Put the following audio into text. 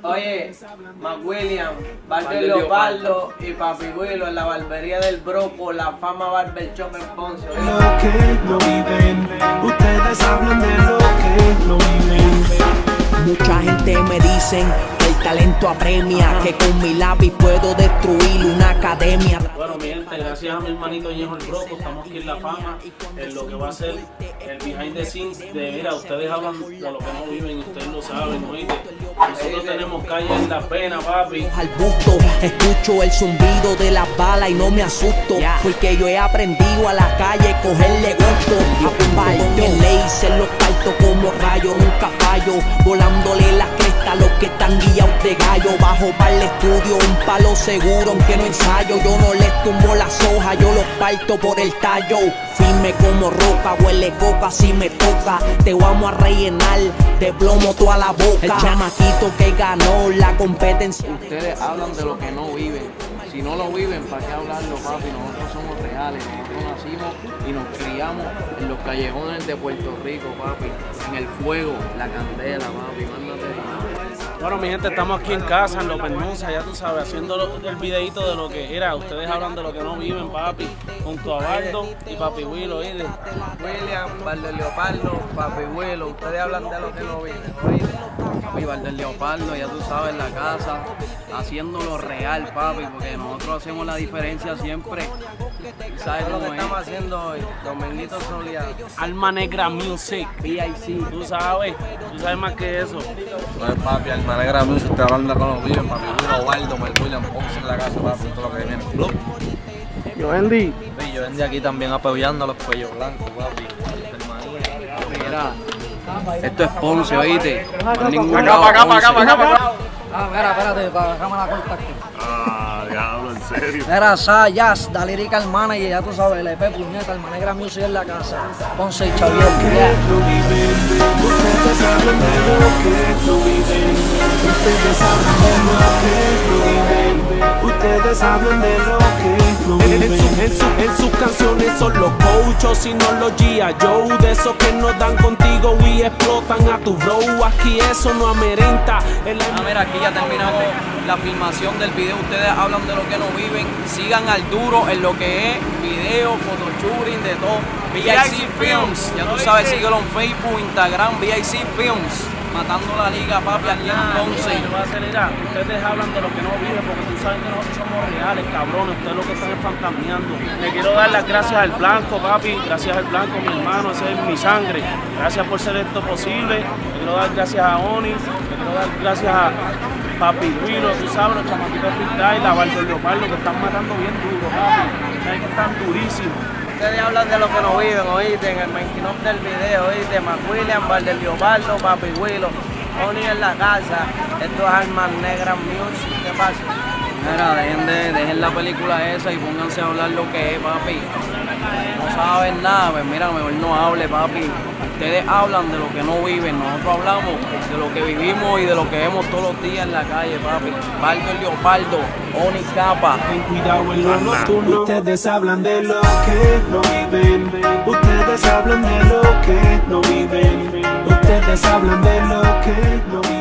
Oye, McWilliam, Barber Leopardo y Papi Willow en la barbería del Bro por la fama Barber Shop en Ponce. Lo que no viven, ustedes hablan de lo que no viven. Mucha gente me dicen que el talento apremia, que con mi lápiz puedo destruir una academia. Bueno, mi gente, gracias a mi hermanito Ñejo el Broco, estamos aquí en La Fama, en lo que va a ser el behind the scenes de, mira, ustedes hablan de lo que no viven, ustedes lo saben, ¿oíste? Nosotros tenemos calle en La Pena, papi. Al busto, escucho el zumbido de las balas y no me asusto, porque yo he aprendido a la calle cogerle gusto. En laser los parto como rayo, nunca fallo, volándole las crestas a los que están guiados de gallo. Bajo para el estudio, un palo seguro, aunque no ensayo. Yo no les tumbo las hojas, yo los parto por el tallo. Firme como roca, huele coca si me toca. Te vamos a rellenar de plomo toda la boca. El chamaquito que ganó la competencia. Ustedes hablan de lo que no viven. Si no lo viven, ¿para qué hablarlo, papi? Nosotros somos reales. Nosotros nacimos y nos criamos en los callejones de Puerto Rico, papi. En el fuego, la candela, papi. Mándate. Bueno, mi gente, estamos aquí en casa, en López Nusa, ya tú sabes, haciendo el videito de lo que era. Ustedes hablan de lo que no viven, papi, junto a Bardo y Papi Willow, ¿oíste? William, Barber Leopardo, Papi Willow, ustedes hablan de lo que no viven, ¿oíste? Papi, Barber Leopardo, ya tú sabes, en la casa, haciéndolo real, papi, porque nosotros hacemos la diferencia siempre. ¿Sabes lo que estamos haciendo hoy? Dominguito Soleado. Alma Negra Music, VIC. tú sabes más que eso. Pues papi, Alma Negra Music, te hablando con los viven, Papi Willow, Waldo, William Ponce en la casa, papi, todo lo que viene. Yo vendí. Sí, yo vendí aquí también apoyando a los cuellos blancos, papi. Mira, esto es Ponce, ¿oíste? No ningún Acá. Ah, mira, espérate, para la cámara corta aquí. Ah, diablo, en serio. Era Sayas, da Lyrical Manager, ya tú sabes, el EP, puñeta, Alma Negra Music en la casa. Ponce y Xavier. No viven, ustedes hablan de lo que no viven. Ustedes hablan de lo que no viven. Ustedes hablan de lo que no viven. En sus canciones son los coachos y no los G.I. Joe. De esos que no dan contigo y explotan a tu bro. Aquí eso no amerita. Mira, aquí ya terminamos la filmación del video. Ustedes hablan de lo que no viven. Sigan al duro en lo que es video, photoshooting, de todo. VIC Films. Ya tú sabes, síguelo en Facebook, Instagram, VIC Films. Matando la liga, papi, aquí en Ponce. Ustedes hablan de lo que no viven porque tú sabes que nosotros somos reales, cabrones. Ustedes lo que están es fantameando. Le quiero dar las gracias al Blanco, papi. Gracias al Blanco, mi hermano. Ese es mi sangre. Gracias por ser esto posible. Le quiero dar gracias a Oni. Le quiero dar gracias a Papi Willow, tú sabes, los chamaquitos freestyle, la Barber Leopardo, que están matando bien duro, papi. Saben que están durísimos. Ustedes hablan de lo que no viven, ¿oíste? En el making of del video, ¿oíste? McWilliam, Barber Leopardo, Papi Willow, Oni en la casa. Esto es Alma Negra Music. ¿Qué pasa? Mira, dejen la película esa y pónganse a hablar lo que es, papi. No saben nada, pues mira, mejor no hable, papi. Ustedes hablan de lo que no viven, nosotros hablamos de lo que vivimos y de lo que vemos todos los días en la calle, papi. Barber Leopardo, Oni Capa. Ten cuidado en lo nocturno. Ustedes hablan de lo que no viven. Ustedes hablan de lo que no viven. Ustedes hablan de lo que no viven.